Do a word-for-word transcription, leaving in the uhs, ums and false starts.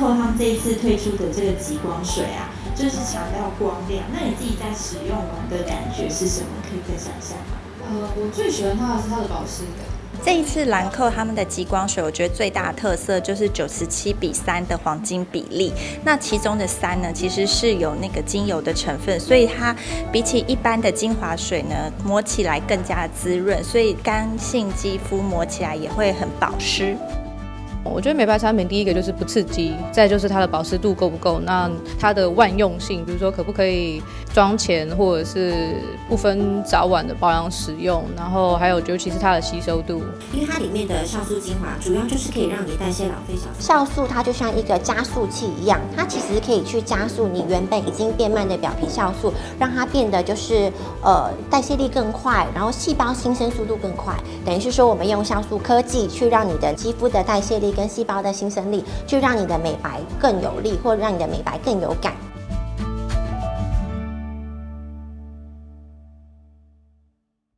蔻他们这一次推出的这个极光水啊，就是强调光亮。那你自己在使用完的感觉是什么？可以分享一下吗？ 呃，我最喜欢它的是它的保湿感。 这一次兰蔻他们的极光水，我觉得最大的特色就是九十七比三的黄金比例。那其中的三呢，其实是有那个精油的成分，所以它比起一般的精华水呢，抹起来更加滋润，所以干性肌肤抹起来也会很保湿。 我觉得美白产品第一个就是不刺激，再就是它的保湿度够不够，那它的万用性，比如说可不可以妆前或者是不分早晚的保养使用，然后还有尤其是它的吸收度， 因为它里面的酵素精华主要就是可以让你代谢老废角质。 酵素它就像一个加速器一样，它其实可以去加速你原本已经变慢的表皮酵素，让它变得就是呃代谢力更快，然后细胞新生速度更快。等于是说我们用酵素科技去让你的肌肤的代谢力跟细胞的新生力，去让你的美白更有力，或者让你的美白更有感。